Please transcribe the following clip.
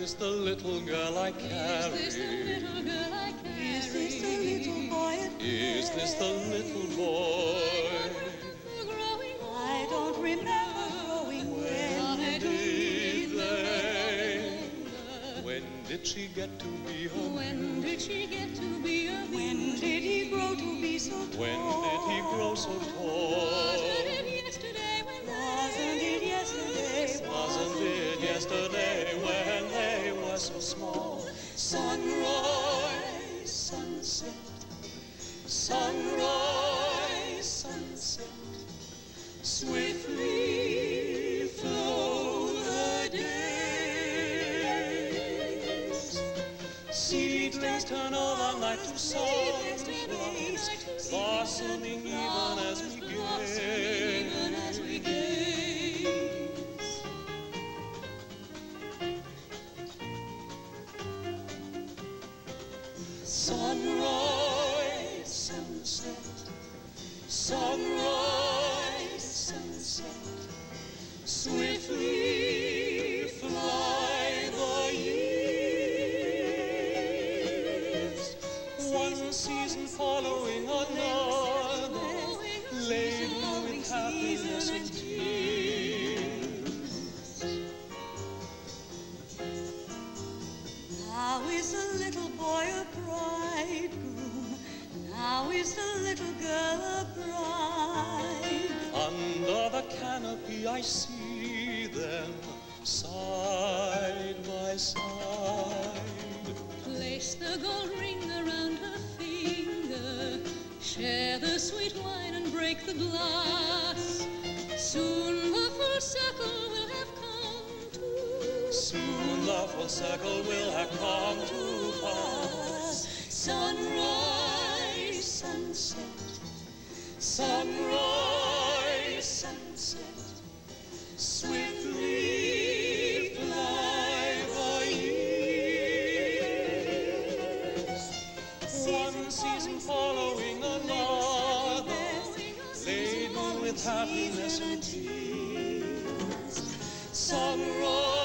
this the little girl I carry? Is this the little girl I carry? Is this the little boy at play? Is this the little boy? I don't remember growing when did they? When did she get to be a When did she get to be a When did he grow to be so tall? When did he grow so tall? Wasn't it yesterday when Wasn't it yesterday? Wasn't it yesterday when they were so small? Sunrise, sunset, sunrise, sunset, swiftly flow the days. Seedlings turn over night to Seedlings sun, turn over night to sun, blossoming even as we even as we gaze. Sunrise, sunset, sunrise, sunset, swiftly fly the years. one season following another, laden with happiness and tears. Now is the little boy a bridegroom, now is the little girl a bride. Under the canopy I see them side by side. Place the gold ring around her finger, share the sweet wine and break the glass. Soon the full circle will have come to. Soon the full circle will have come to pass. Sunrise, sunset, sunrise, sunset, swiftly fly the years. One season following another, laden with happiness and tears. Sunrise.